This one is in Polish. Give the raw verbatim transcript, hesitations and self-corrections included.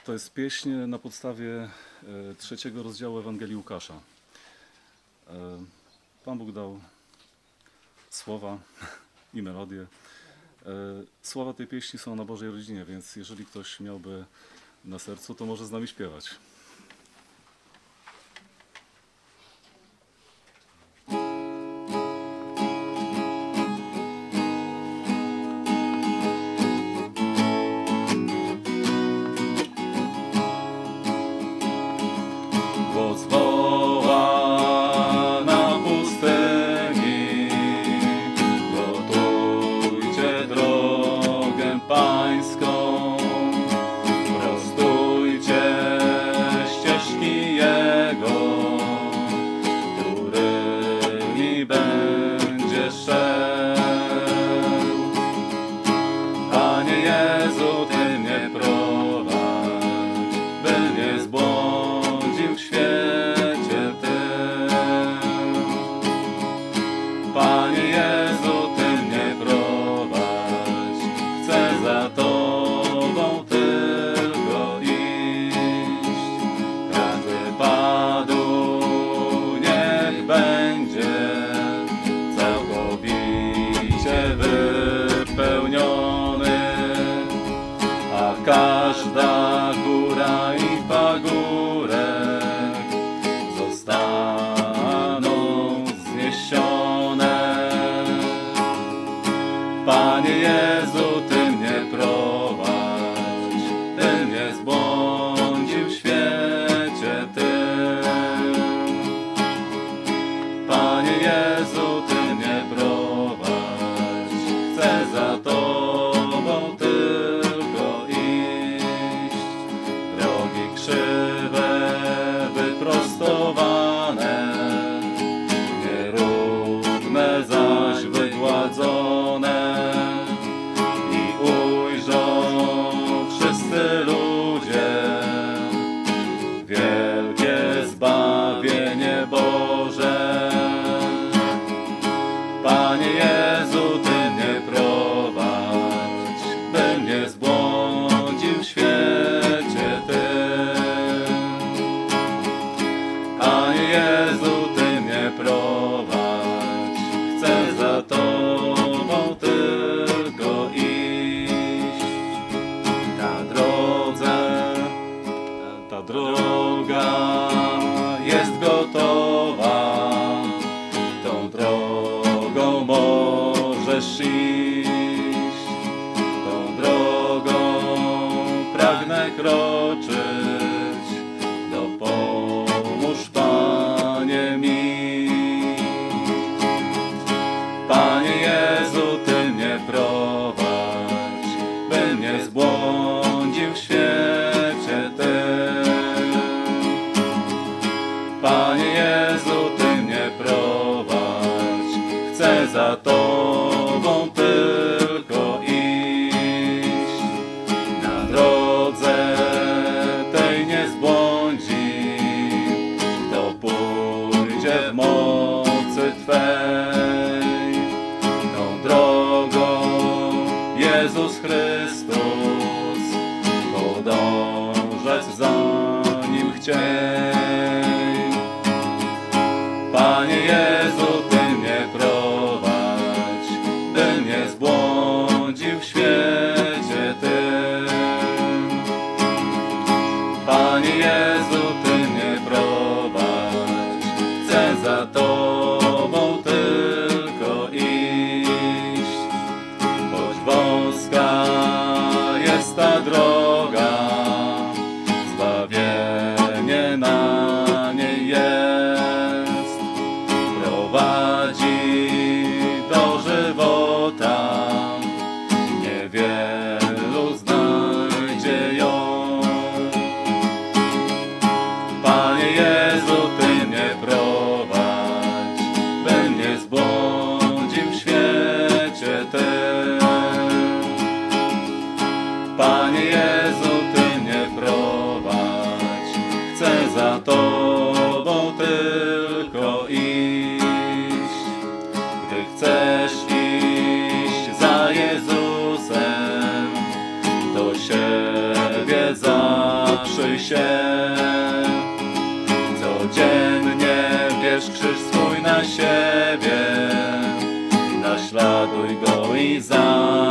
To jest pieśń na podstawie e, trzeciego rozdziału Ewangelii Łukasza. E, Pan Bóg dał słowa i melodię. E, słowa tej pieśni są na Bożej rodzinie, więc jeżeli ktoś miałby na sercu, to może z nami śpiewać. Głos woła na pustyni, gotujcie drogę Pańską, prostujcie ścieżki Jego, którymi będzie szedł. Panie Jezu, Ty mnie prowadź, by nie zbłądził w świecie tym. Panie Jezu, Ty mnie prowadź, chcę za Tobą tylko iść. Każdy padł niech będzie całkowicie wypełniony, a każda góra i pagórek zostaną zniesione. Panie Jezu, Ty mnie prowadź, by nie zbłądził w świecie tym. Panie Jezu, Ty mnie prowadź, chcę za Tobą tylko iść. Drogi krzywe, wyprostowane, nierówne zaś wygładzone, i ujrzą wszyscy ludzie wielkie zbawienie Boże. Panie Jezu, Ty mnie prowadź, bym nie zbłądził w świecie tym. Panie Jezu, Ty mnie prowadź, chcę za Tobą tylko iść. Na drodze, ta droga jest gotowa, tą drogą możesz iść. Tą drogą pragnę kroczyć, dopomóż Panie mi. Panie Jezu, Ty mnie prowadź, by nie zbłądził w świecie tym. Panie Jezu, Ty mnie prowadź, chcę za Tobą tylko iść. Na drodze tej nie zbłądzi, kto pójdzie w mocy Twej. Tą drogą Jezus Chrystus, podążać za Nim chciej. Panie Jezu, Ty mnie prowadź, by nie zbłądził w świecie tym. Panie Jezu, Ty mnie prowadź, chcę za Tobą tylko iść. Choć wąska jest ta droga, zbawienie na niej jest. Prowadzi do żywota, niewielu znajdzie ją. Panie Jezu, Ty mnie prowadź, bym nie zbłądził w świecie tym. Panie Jezu, ruszyj się. Codziennie bierz krzyż swój na siebie, naśladuj go i za